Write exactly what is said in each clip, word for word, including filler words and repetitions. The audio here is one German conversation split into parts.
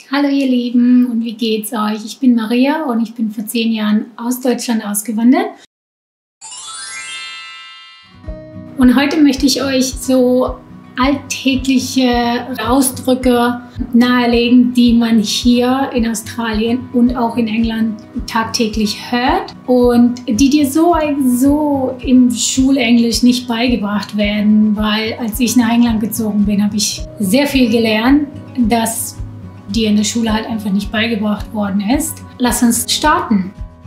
Hallo ihr Lieben und wie geht's euch? Ich bin Maria und ich bin vor zehn Jahren aus Deutschland ausgewandert. Und heute möchte ich euch so alltägliche Ausdrücke nahelegen, die man hier in Australien und auch in England tagtäglich hört und die dir so, so im Schulenglisch nicht beigebracht werden, weil als ich nach England gezogen bin, habe ich sehr viel gelernt, das dir in der Schule halt einfach nicht beigebracht worden ist. Lass uns starten.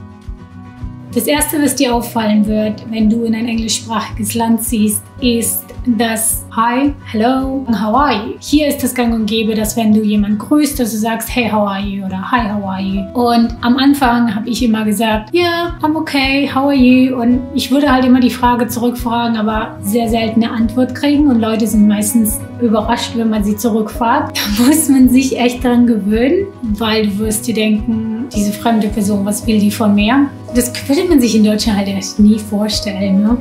Das Erste, was dir auffallen wird, wenn du in ein englischsprachiges Land ziehst, ist das Hi, Hello, How are you? Hier ist das Gang und Gäbe, dass wenn du jemanden grüßt, dass du sagst Hey, how are you? Oder Hi, how are you? Und am Anfang habe ich immer gesagt, yeah, I'm okay, how are you? Und ich würde halt immer die Frage zurückfragen, aber sehr selten eine Antwort kriegen und Leute sind meistens überrascht, wenn man sie zurückfragt. Da muss man sich echt dran gewöhnen, weil du wirst dir denken, diese fremde Person, was will die von mir? Das würde man sich in Deutschland halt echt nie vorstellen, ne?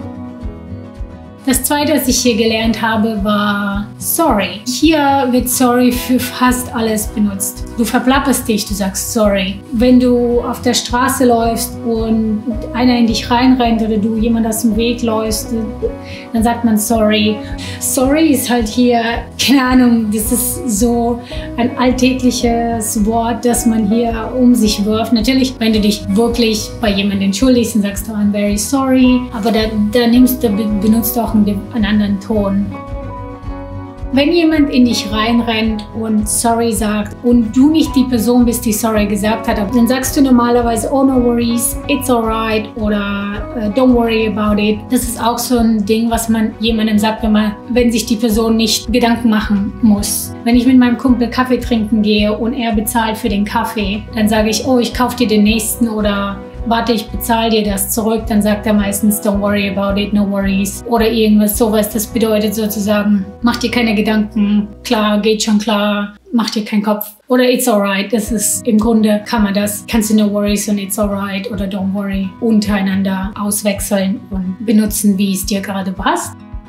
Das Zweite, was ich hier gelernt habe, war sorry. Hier wird sorry für fast alles benutzt. Du verplapperst dich, du sagst sorry. Wenn du auf der Straße läufst und einer in dich reinrennt oder du jemand aus dem Weg läufst, dann sagt man sorry. Sorry ist halt hier, keine Ahnung, das ist so ein alltägliches Wort, das man hier um sich wirft. Natürlich, wenn du dich wirklich bei jemandem entschuldigst, dann sagst du I'm very sorry, aber da, da nimmst du, benutzt du auch einen anderen Ton. Wenn jemand in dich reinrennt und sorry sagt und du nicht die Person bist, die sorry gesagt hat, dann sagst du normalerweise oh no worries, it's alright oder uh, don't worry about it. Das ist auch so ein Ding, was man jemandem sagt, wenn, man, wenn sich die Person nicht Gedanken machen muss. Wenn ich mit meinem Kumpel Kaffee trinken gehe und er bezahlt für den Kaffee, dann sage ich, oh, ich kaufe dir den nächsten oder warte, ich bezahle dir das zurück, dann sagt er meistens don't worry about it, no worries oder irgendwas sowas. Das bedeutet sozusagen, mach dir keine Gedanken, klar, geht schon klar, mach dir keinen Kopf. Oder it's alright, das ist im Grunde, kann man das, kannst du no worries und it's alright oder don't worry untereinander auswechseln und benutzen, wie es dir gerade passt.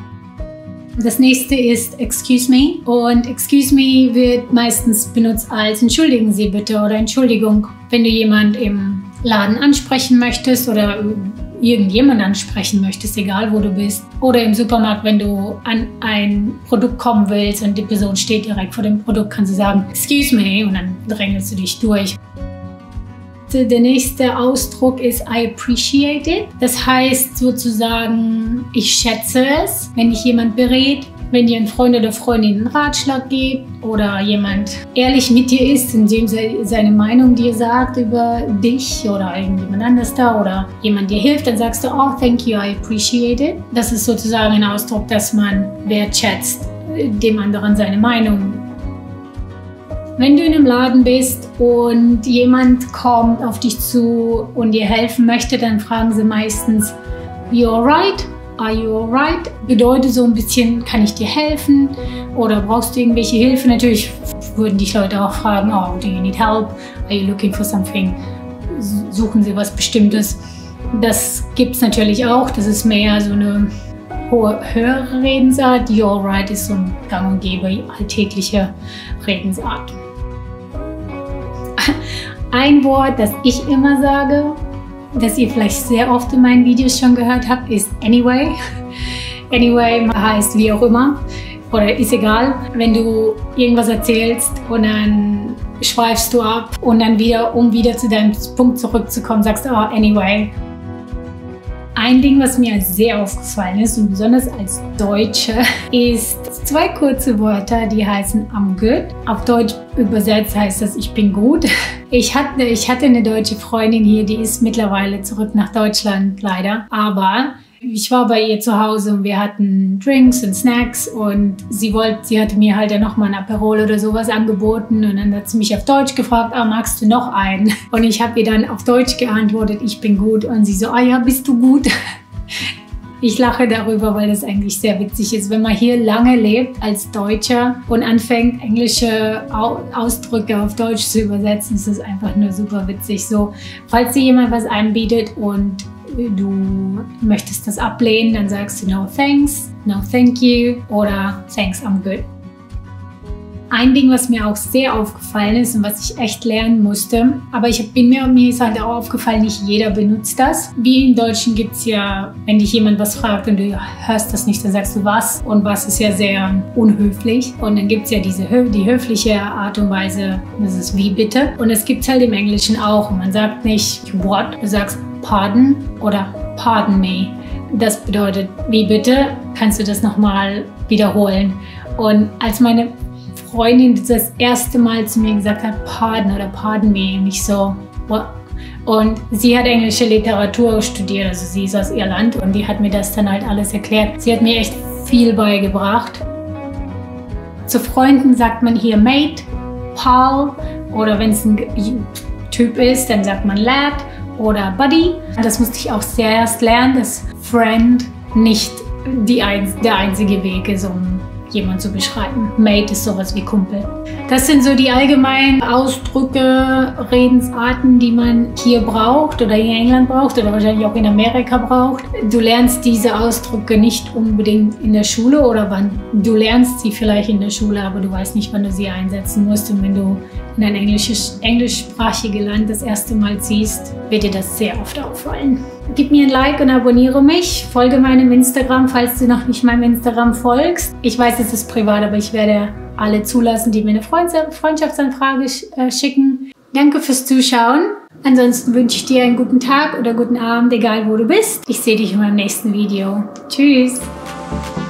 Das nächste ist excuse me und excuse me wird meistens benutzt als entschuldigen Sie bitte oder Entschuldigung, wenn du jemand im Laden ansprechen möchtest oder irgendjemand ansprechen möchtest, egal wo du bist. Oder im Supermarkt, wenn du an ein Produkt kommen willst und die Person steht direkt vor dem Produkt, kannst du sagen excuse me und dann drängelst du dich durch. Der nächste Ausdruck ist I appreciate it. Das heißt sozusagen, ich schätze es, wenn dich jemand berät, wenn dir ein Freund oder Freundin einen Ratschlag gibt oder jemand ehrlich mit dir ist, indem er seine Meinung dir sagt über dich oder irgendjemand anders da oder jemand dir hilft, dann sagst du, oh, thank you, I appreciate it. Das ist sozusagen ein Ausdruck, dass man wertschätzt dem anderen seine Meinung. Wenn du in einem Laden bist und jemand kommt auf dich zu und dir helfen möchte, dann fragen sie meistens, you alright? Are you alright? Bedeutet so ein bisschen, kann ich dir helfen? Oder brauchst du irgendwelche Hilfe? Natürlich würden dich Leute auch fragen, oh, do you need help? Are you looking for something? Suchen sie was Bestimmtes? Das gibt es natürlich auch. Das ist mehr so eine hohe, höhere Redensart. You alright ist so ein gang und gäbe alltägliche Redensart. Ein Wort, das ich immer sage, das ihr vielleicht sehr oft in meinen Videos schon gehört habt, ist anyway. Anyway heißt wie auch immer oder ist egal. Wenn du irgendwas erzählst und dann schweifst du ab und dann wieder, um wieder zu deinem Punkt zurückzukommen, sagst du, oh, anyway. Ein Ding, was mir sehr aufgefallen ist und besonders als Deutsche, ist zwei kurze Wörter, die heißen I'm good. Auf Deutsch übersetzt heißt das ich bin gut. Ich hatte, ich hatte eine deutsche Freundin hier, die ist mittlerweile zurück nach Deutschland leider, aber ich war bei ihr zu Hause und wir hatten Drinks und Snacks und sie wollte, sie hatte mir halt dann nochmal ein Aperol oder sowas angeboten und dann hat sie mich auf Deutsch gefragt, ah, magst du noch einen? Und ich habe ihr dann auf Deutsch geantwortet, ich bin gut und sie so, ah ja, bist du gut? Ich lache darüber, weil das eigentlich sehr witzig ist. Wenn man hier lange lebt als Deutscher und anfängt, englische Ausdrücke auf Deutsch zu übersetzen, ist es einfach nur super witzig. So, falls dir jemand was anbietet und du möchtest das ablehnen, dann sagst du no thanks, no thank you oder thanks, I'm good. Ein Ding, was mir auch sehr aufgefallen ist und was ich echt lernen musste, aber ich bin mir, mir ist halt auch aufgefallen, nicht jeder benutzt das. Wie im Deutschen gibt es ja, wenn dich jemand was fragt und du hörst das nicht, dann sagst du was, und was ist ja sehr unhöflich. Und dann gibt es ja diese die höfliche Art und Weise, das ist wie bitte. Und es gibt es halt im Englischen auch. Man sagt nicht what, du sagst pardon oder pardon me. Das bedeutet wie bitte, kannst du das nochmal wiederholen. Und als meine Freundin das erste Mal zu mir gesagt hat, pardon oder pardon me, und ich so, what? Und sie hat englische Literatur studiert, also sie ist aus Irland, und die hat mir das dann halt alles erklärt. Sie hat mir echt viel beigebracht. Zu Freunden sagt man hier mate, pal, oder wenn es ein Typ ist, dann sagt man lad oder buddy. Das musste ich auch sehr erst lernen, dass friend nicht die ein, der einzige Weg ist, um jemanden zu beschreiben. Mate ist sowas wie Kumpel. Das sind so die allgemeinen Ausdrücke, Redensarten, die man hier braucht oder in England braucht oder wahrscheinlich auch in Amerika braucht. Du lernst diese Ausdrücke nicht unbedingt in der Schule, oder wann du lernst sie vielleicht in der Schule, aber du weißt nicht, wann du sie einsetzen musst. Und wenn du in ein englisches, englischsprachiges Land das erste Mal ziehst, wird dir das sehr oft auffallen. Gib mir ein Like und abonniere mich. Folge meinem Instagram, falls du noch nicht meinem Instagram folgst. Ich weiß, es ist privat, aber ich werde alle zulassen, die mir eine Freundschaftsanfrage schicken. Danke fürs Zuschauen. Ansonsten wünsche ich dir einen guten Tag oder guten Abend, egal wo du bist. Ich sehe dich in meinem nächsten Video. Tschüss!